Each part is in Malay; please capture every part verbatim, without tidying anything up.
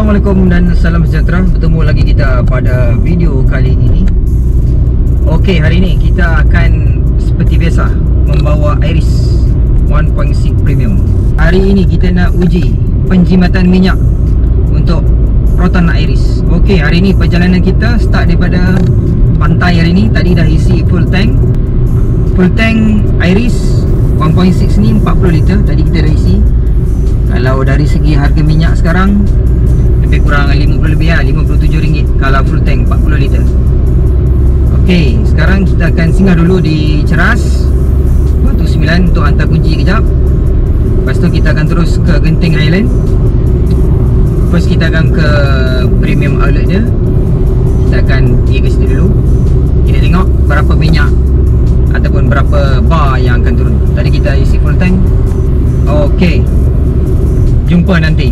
Assalamualaikum dan salam sejahtera. Bertemu lagi kita pada video kali ini. Okey, hari ini kita akan seperti biasa membawa Iris one point six Premium. Hari ini kita nak uji penjimatan minyak untuk Proton Iris. Okey, hari ini perjalanan kita start daripada pantai hari ini. Tadi dah isi full tank. Full tank Iris one point six ni empat puluh liter. Tadi kita dah isi. Kalau dari segi harga minyak sekarang lebih kurang lima puluh lebih lah, lima puluh tujuh ringgit kalau full tank empat puluh liter. Okey, sekarang kita akan singgah dulu di Ceras Batu Sembilan untuk hantar kunci kejap. Lepas tu kita akan terus ke Genting Highland. First kita akan ke premium outlet dia. Kita akan pergi ke situ dulu. Kita tengok berapa minyak ataupun berapa bar yang akan turun. Tadi kita isi full tank. Okey, jumpa nanti.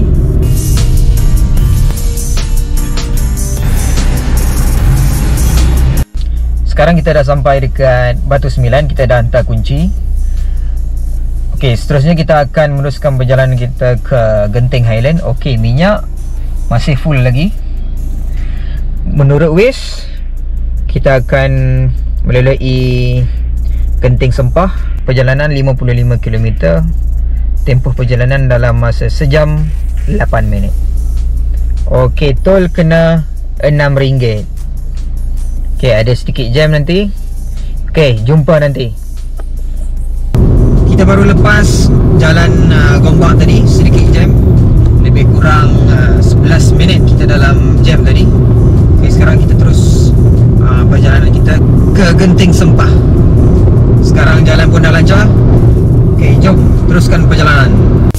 Sekarang kita dah sampai dekat Batu Sembilan. Kita dah hantar kunci. Okey, seterusnya kita akan meneruskan perjalanan kita ke Genting Highland. Okey, minyak masih full lagi. Menurut Waze, kita akan melalui Genting Sempah. Perjalanan lima puluh lima kilometer. Tempoh perjalanan dalam masa sejam lapan minit. Okey, tol kena enam ringgit. Okey, ada sedikit jam nanti. Okey, jumpa nanti. Kita baru lepas jalan uh, Gombak tadi, sedikit jam. Lebih kurang uh, sebelas minit kita dalam jam tadi. Okey, sekarang kita terus uh, perjalanan kita ke Genting Sempah. Sekarang jalan pun dah lancar. Okey, jom teruskan perjalanan.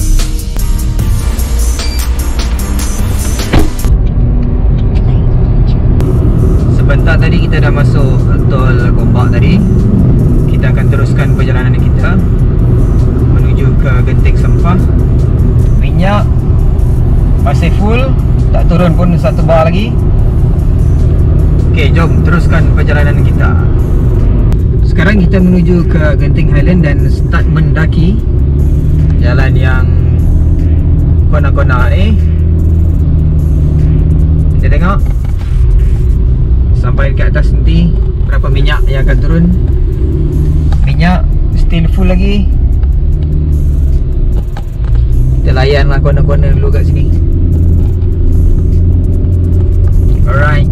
Sebentar tadi kita dah masuk tol Gombak tadi. Kita akan teruskan perjalanan kita menuju ke Genting Sempah. Minyak masih full, tak turun pun satu bar lagi. Okey, jom teruskan perjalanan kita. Sekarang kita menuju ke Genting Highland dan start mendaki jalan yang kona-kona ni. Kita tengok sampai dekat atas nanti berapa minyak yang akan turun. Minyak still full lagi. Kita layanlah kona-kona dulu kat sini. Alright.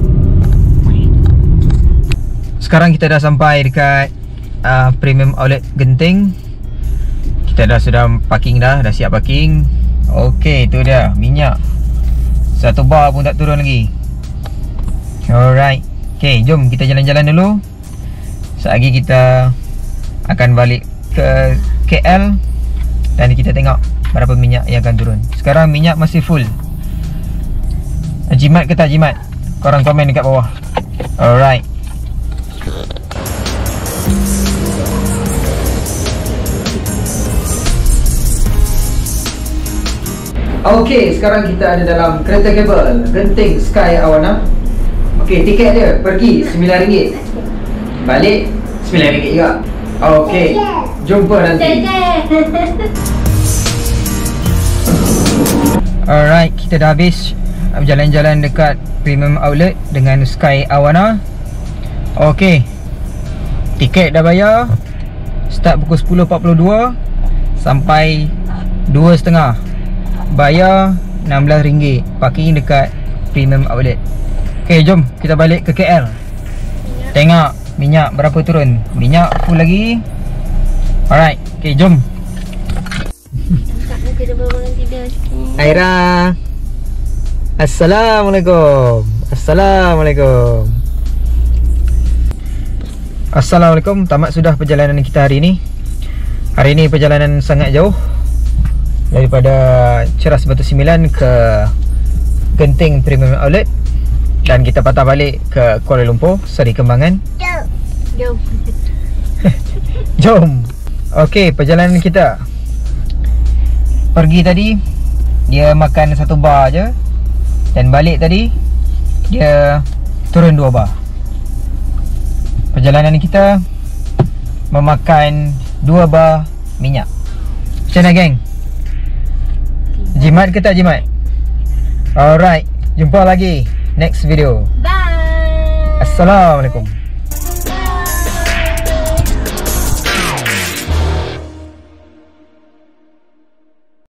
Sekarang kita dah sampai dekat uh, Premium Outlet Genting. Kita dah sudah parking dah, dah siap parking. Okey, tu dia minyak. Satu bar pun tak turun lagi. Alright. Okey, jom kita jalan-jalan dulu. Sekejap lagi kita akan balik ke K L dan kita tengok berapa minyak yang akan turun. Sekarang minyak masih full. Jimat ke tak jimat? Korang komen dekat bawah. Alright. Okey, sekarang kita ada dalam kereta kabel Genting Sky Awana. Okey, tiket dia pergi sembilan ringgit, balik sembilan ringgit juga. Okey, jumpa nanti. Alright, kita dah habis berjalan-jalan dekat Premium Outlet dengan Sky Awana. Okey, tiket dah bayar. Start pukul sepuluh empat puluh dua sampai dua tiga puluh. Bayar enam belas ringgit. Parking dekat Premium Outlet. Okey, jom kita balik ke K L. Minyak. Tengok minyak berapa turun. Minyak full lagi. Alright, okey, jom. Aira. Assalamualaikum. Assalamualaikum. Assalamualaikum. Tamat sudah perjalanan kita hari ini. Hari ini perjalanan sangat jauh, daripada Ceras Batu Sembilan ke Genting Premium Outlet, dan kita patah balik ke Kuala Lumpur, Seri Kembangan. Jom. Jom. Okey, perjalanan kita. Pergi tadi dia makan satu bar je, dan balik tadi dia turun dua bar. Perjalanan kita memakan dua bar minyak. Macam mana, geng? Jimat ke tak jimat? Alright, jumpa lagi next video. Bye. Assalamualaikum.